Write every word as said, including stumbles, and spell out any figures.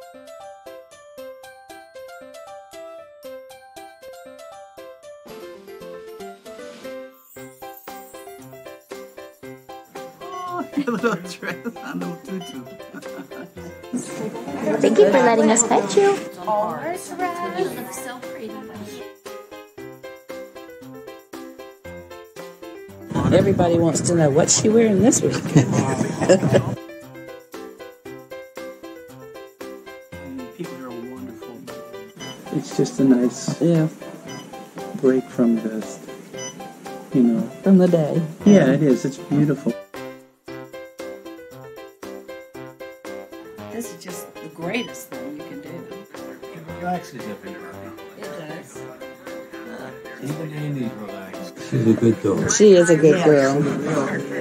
Little dress on the tutu. Thank you for letting us pet you. Always right. You look so pretty. Everybody wants to know what's she wearing this week. People are wonderful. It's just a nice Yeah, break from this, you know. from the day. Yeah, it is. It's beautiful. This is just the greatest thing you can do. It relaxes everybody. It does. Even Andy's relaxed. She's a good dog. She is a good girl.